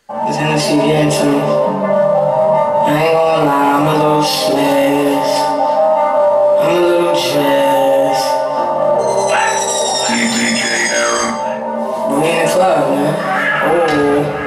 This Hennessy getting to me. I ain't gonna lie, I'm a little stressed. I'm a little stressed. We in the club, man. Oh.